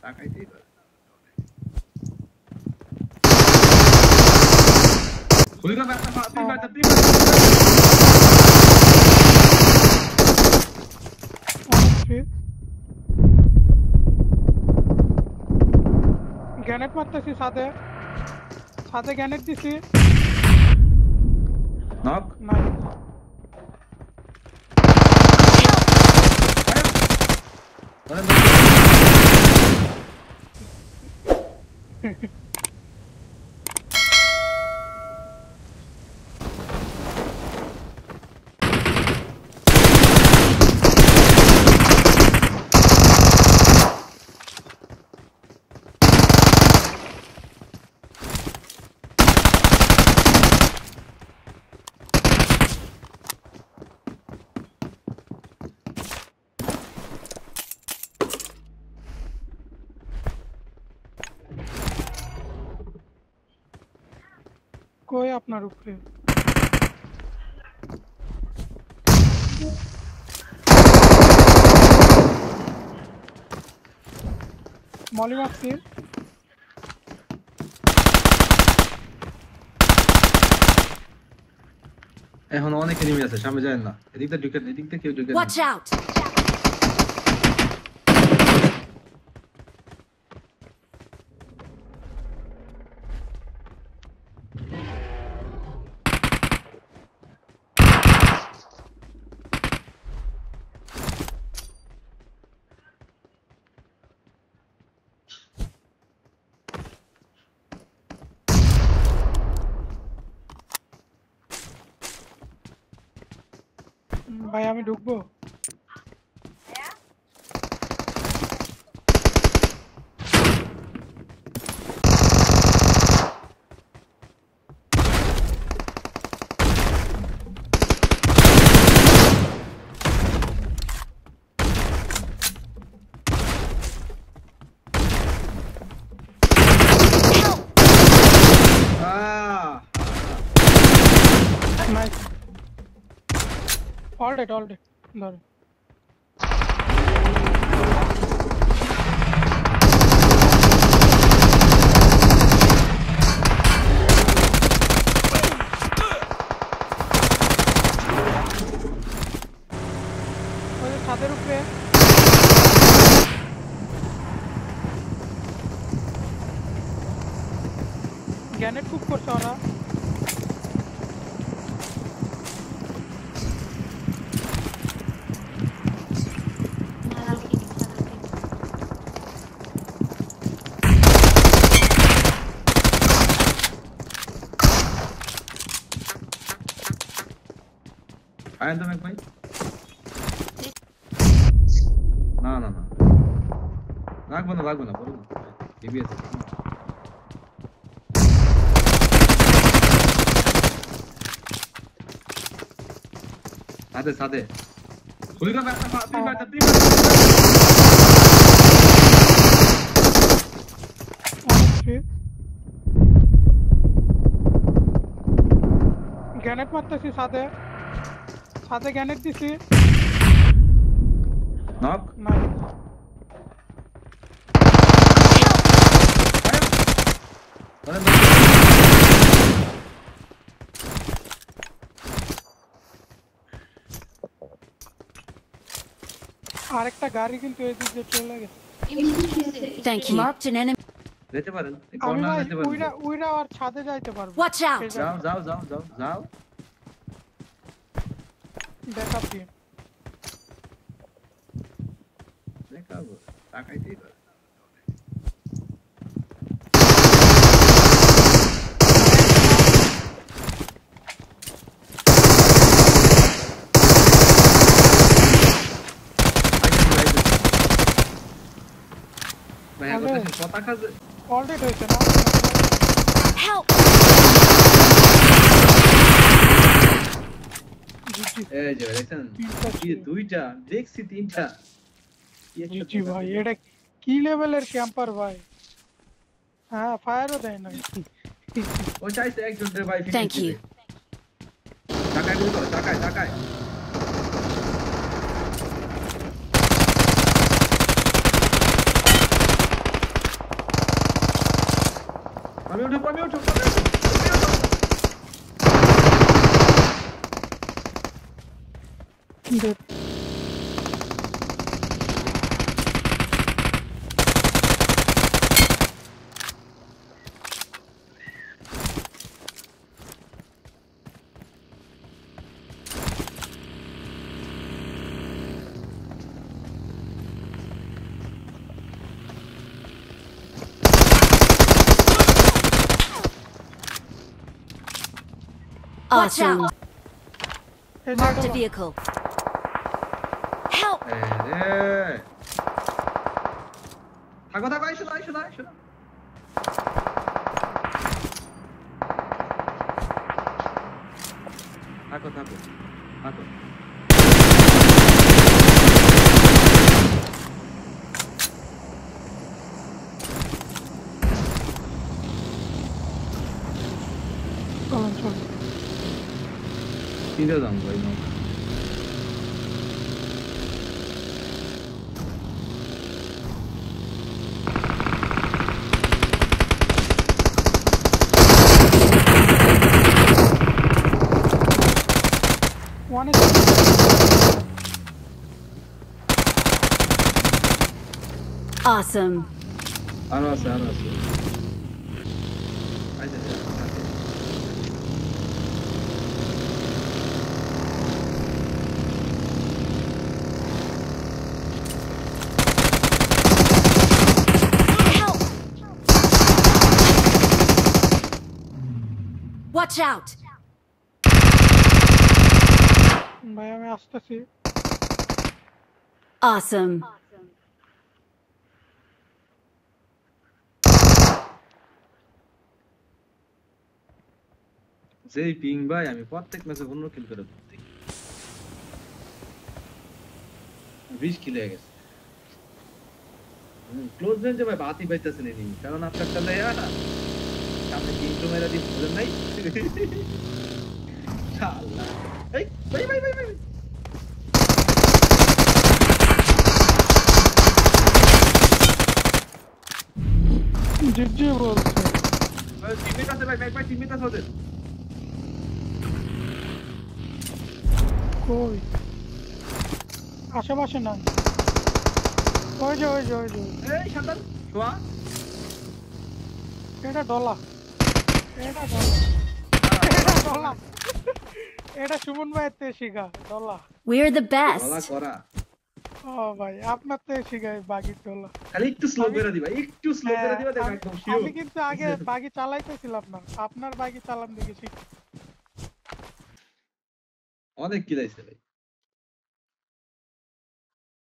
তাকাইতেই পারে খুলিকা ব্যাটা তুই ব্যাটা গ্যানেট মারতেছি সাথে সাথে গ্যানেট দিছি নক নাই কই আপনার উপরে মলি মারছি এখন অনেক এনিমি আছে সামনে যায় না এদিকটা ঢুকে এদিকটা কেউ ঢুকে Watch out! ভাই আমি ঢুকবো নাইস all right ধরো ওই ছাদের উপরে গ্যানেট কুক করছে ওরা আয়েন তো ভাই না না না লাগবে না বলুন এবিএস সাথে খুলিকা ব্যাটা তুই ব্যাটা গ্যানেট মারতেছি সাথে সাথে গ্যানেট দিছি নক নাই আরেকটা গাড়ি কিন্তু এই দিক দিয়ে চলে গেছে Thank you. Marked an enemy. যেতে পারেন আমি কর্নার ভাই যেতে পারেন উইরা আর ছাদে যাইতে পারবো Watch out! যাও ব্যাকআপ দিয়ে দেখাবো তাকাইতেই পারে পতাকা অলরেডি হয়েছে না Help! এই যে দেখেন কি দুইটা দেখছি তিনটা জি ভাই এটা কি লেভেলের ক্যাম্পার ভাই হ্যাঁ ফায়ারও দেয় না ও চাইছে একজন রে ভাই Thank you. টাকায় গুলো টাকায় Dead. Awesome. Hey, Marked a Dada. vehicle. Help! 네. 타고 아이쇼. 타고. চল। তিনটা দাম ভাই না One is Awesome. আরো আছে আচ্ছা Help! Watch out! ভাই আমি আসতেছি। Awesome. যেই পিং ভাই আমি প্রত্যেক ম্যাচে 15 কিল করে দিচ্ছি 20 কিল হয়ে গেছে ক্লোজ রেঞ্জে ভাই বাতি পাইতেছেন এই কারণ আপনার সাথে সামনে তিনটো মেরা দিয়ে বুঝেন নাই শালা এই ভাই জিজি বলছে টিমমেট আছে ভাই টিমমেট আছে ওদের কই আশেপাশে না ওই যে এই শান্তান শোয়া এটা ডলা এটা সুমন ভাইয়ের থেকে শিখা ডলা We're the বলা best. করা ও ভাই আপনার থেকে শিখাই বাগি ডলা খালি একটু স্লো করে দিবা দেখ একদম শিওর আমি কিন্তু আগে বাগি চালাইতেছিলাম না আপনার বাগি চালান দেখে শিখি অনেক কিলাইছে ভাই